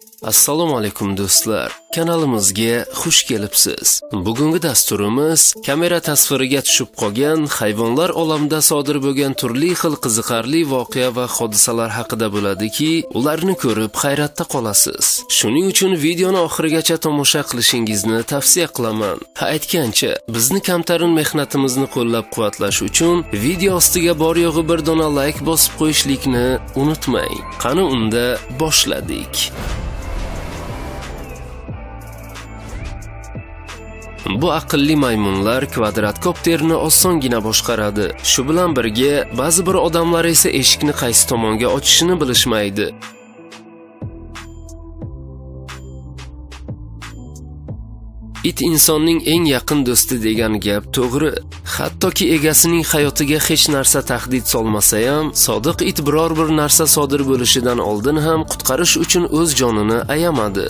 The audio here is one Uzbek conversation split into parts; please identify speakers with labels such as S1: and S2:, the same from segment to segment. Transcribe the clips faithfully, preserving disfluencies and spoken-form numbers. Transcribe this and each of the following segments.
S1: Assalomu alaykum do'stlar. Kanalimizga xush kelibsiz. Bugungi dasturimiz kamera tasviriga tushib qolgan hayvonlar olamida sodir bo'lgan turli xil qiziqarli voqea va hodisalar haqida bo'ladiki, ularni ko'rib hayratda qolasiz. Shuning uchun videoni oxirigacha tomosha qilishingizni tavsiya qilaman. Ha aytgancha, bizni kamtarin mehnatimizni qo'llab-quvvatlash uchun video ostiga bor yo'g'i bir dona like bosib qo'yishlikni unutmang. Qani unda boshladik. Bu aqlli maymunlar kvadratkopterni osongina boshqaradi. Shu bilan birga, ba'zi bir odamlar esa eshikni qaysi tomonga ochishini bilishmaydi. It insonning eng yaqin do'sti degan gap to'g'ri. Hattoki egasining hayotiga hech narsa tahdid solmasa ham, sodiq it biror bir narsa sodir bo'lishidan oldin ham qutqarish uchun o'z jonini ayamadi.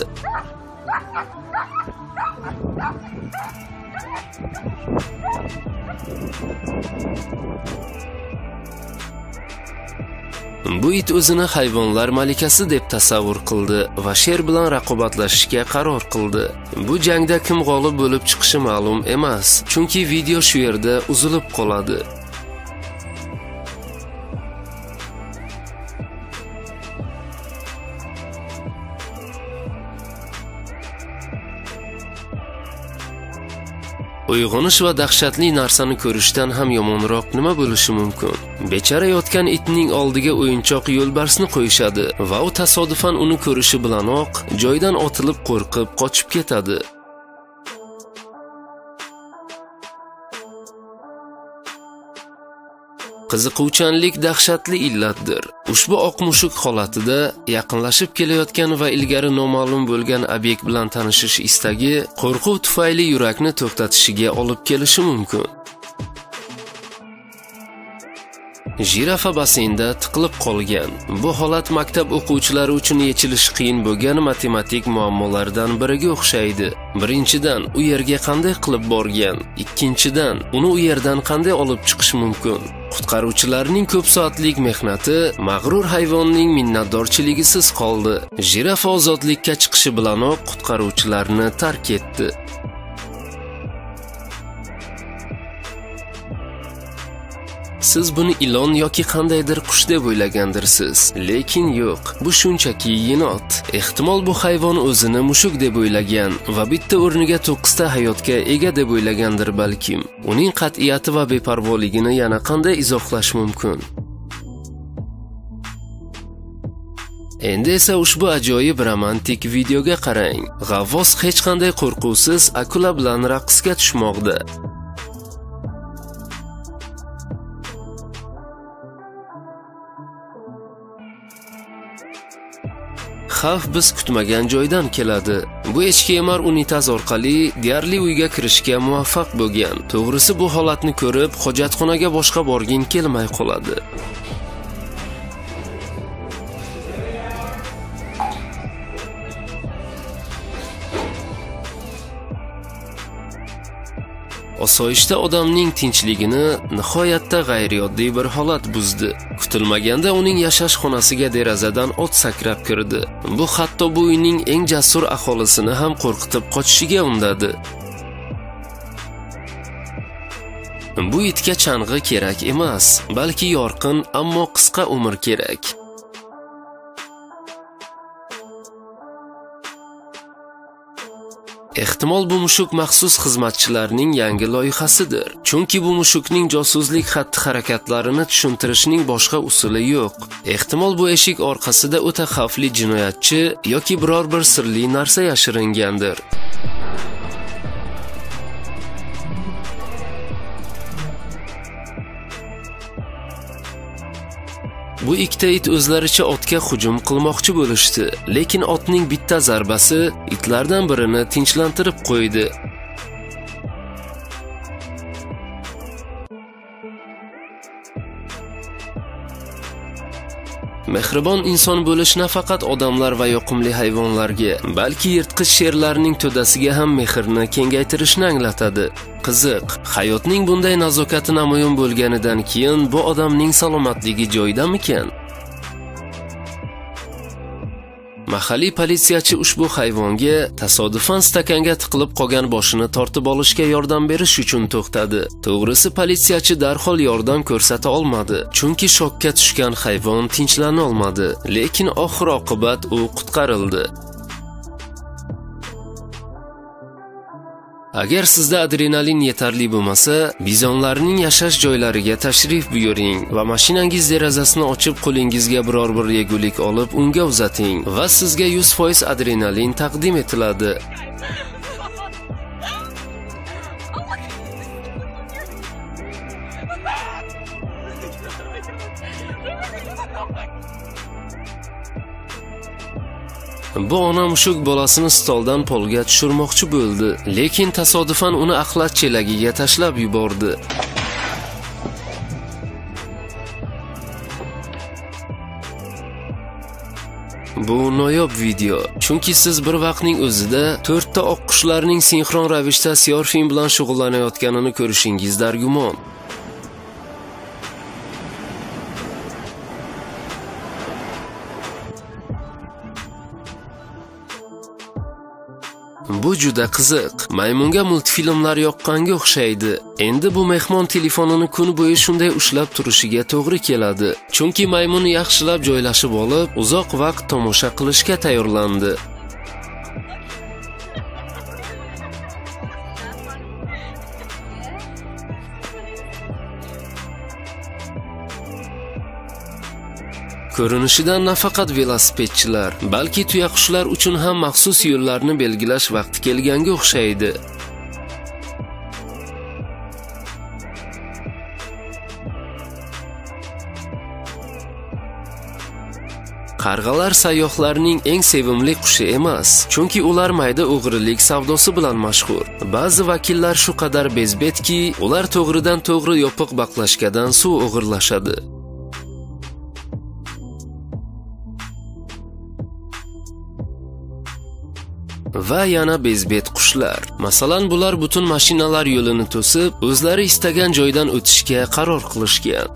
S1: Bu it o'zini hayvonlar malikasi deb tasavvur qildi va sher bilan raqobatlashishga qaror qildi. Bu jangda kim g'olib bo'lib chiqishi ma'lum emas, chunki video shu yerda uzilib qoladi. Uyg'onish va dahshatli narsani ko'rishdan ham yomonroq nima bo'lishi mumkin? Bechara yotgan itning oldiga o'yinchoq yo'lbarsni qo'yishadi va u tasodifan uni ko'rishi bilanoq joydan otilib qo'rqib qochib ketadi. Qiziquvchanlik dahshatli illatdir. Ushbu oq mushuk holatida yaqinlashib kelayotgan va ilgari noma'lum bo'lgan obyekt bilan tanishish istagi qo'rquv tufayli yurakni to'xtatishiga olib kelishi mumkin. Jirafa basseynda tiqilib qolgan. Bu holat maktab o'quvchilari uchun yechilishi qiyin bo'lgan matematik muammolardan biriga o'xshaydi. Birinchidan, u yerga qanday qilib borgan? Ikkinchidan, uni u yerdan qanday olib chiqish mumkin? Qutqaruvchilarning ko'p soatlik mehnati mag'rur hayvonning minnatdorchiligisiz qoldi. Jirafa ozodlikka chiqishi bilanoq qutqaruvchilarni tark etdi. Siz buni ilon yoki qandaydir qush deb o'ylagandirsiz, lekin yo'q. Bu shunchaki yenot. Ehtimol bu hayvon o'zini mushuk deb o'ylagan va bitta o'rniga to'qqizta hayotga ega deb o'ylagandir balkim. Uning qat'iyati va beparvoligini yana qanday izohlash mumkin? Endi esa ushbu ajoyib romantik videoga qarang. G'avvos hech qanday qo'rquvsiz akula bilan raqsga tushmoqda. Xavf biz kutmagan joydan keladi. Bu echki emar unitaz orqali deyarli uyga kirishga muvaffaq bo'lgan. To'g'risi bu holatni ko'rib, hojatxonaga boshqa borgin kelmay qoladi. Osoyishta odamning tinchligini nihoyatda g'ayrioddiy bir holat buzdi. Kutilmaganda uning yashash xonasiga derazadan ot sakrab kirdi. Bu hatto bu uyning eng jasur aholisini ham qo'rqitib qochishiga undadi. Bu itga chang'i kerak emas, balki yorqin, ammo qisqa umr kerak. Ehtimol bu mushuk maxsus xizmatchilarning yangi loyihasidir. Chunki bu mushukning josuslik xatti-harakatlarini tushuntirishning boshqa usuli yo'q. Ehtimol bu eshik orqasida o'ta xavfli jinoyatchi yoki biror bir sirli narsa yashiringandir. Bu ikkita it o'zlaricha otga hujum qilmoqchi bo'lishdi, lekin otning bitta zarbasi itlardan birini tinchlantirib qo'ydi. Mehribon inson bo'lish nafaqat odamlar va yoqimli hayvonlarga, balki yirtqich sherlarning to'dasiga ham mehrni kengaytirishni anglatadi. Qiziq, hayotning bunday nazokati namoyon bo'lganidan keyin bu odamning salomatligi joyidamikan? Mahalliy politsiyachi ushbu hayvonga tasodifan stakanga tiqilib qolgan boshini tortib olishga yordam berish uchun to'xtadi. To'g'risi, politsiyachi darhol yordam ko'rsata olmadi, chunki shokka tushgan hayvon tinchlana olmadi, lekin oxir-oqibat u qutqarildi. Agar sizda adrenalin yetarli bo'lmasa, bizonlarning yashash joylariga tashrif buyuring va mashinangiz derazasini ochib qo'lingizga biror bir yegulik olib unga uzating va sizga yuz foiz adrenalin taqdim etiladi. Bu ona mushuk bolasini stoldan polga tushirmoqchi bo'ldi, lekin tasodifan uni axlat chelagiga tashlab yubordi. Bu noyob video, chunki siz bir vaqtning o'zida to'rtta oqqushlarning sinxron ravishda surfing bilan shug'ullanayotganini ko'rishingiz dargumon. Bu juda qiziq. Maymunga multfilmlar yoqqanga o'xshaydi. Endi bu mehmon telefonini kun bo'yi shunday ushlab turishiga to'g'ri keladi. Chunki maymun yaxshilab joylashib olib, uzoq vaqt tomosha qilishga tayyorlandi. Ko'rinishidan nafaqat velosipedchilar, balki tuyaqushlar uchun ham maxsus yo'llarni belgilash vaqti kelganga o'xshaydi. Qarg'alar sayyohlarning eng sevimli qushi emas, chunki ular mayda o'g'rilik savdosi bilan mashhur. Ba'zi vakillar shu qadar bezbetki, ular to'g'ridan to'g'ri yopiq baqlashkadan suv o'g'irlashadi. Va yana bezbet qushlar. Masalan, bular butun mashinalar yo'lini to'sib, o'zlari istagan joydan o'tishga qaror qilishgan.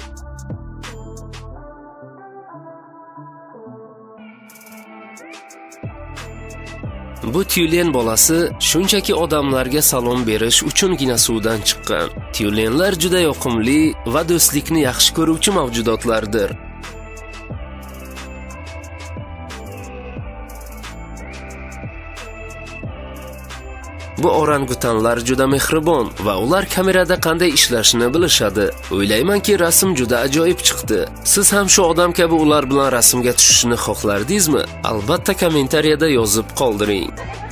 S1: Bu tyulen bolasi shunchaki odamlarga salom berish uchungina suvdan chiqqan. Tyulenlar juda yoqimli va do'stlikni yaxshi ko'ruvchi mavjudotlardir. Bu orangutanlar juda mehribon va ular kamerada qanday ishlashni bilishadi. O'ylaymanki, rasm juda ajoyib chiqdi. Siz ham shu odam kabi ular bilan rasmga tushishni xohlardingizmi? Albatta kommentariyada yozib qoldiring.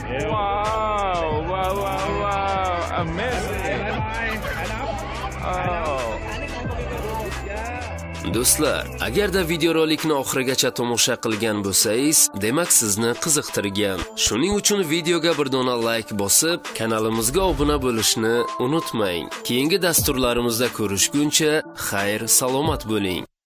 S1: Do'stlar, agarda videorolikni oxirigacha tomosha qilgan bo'lsangiz, demak sizni qiziqtirgan. Shuning uchun videoga bir dona like bosib, kanalimizga obuna bo'lishni unutmang. Keyingi dasturlarimizda ko'rishguncha, xayr, salomat bo'ling.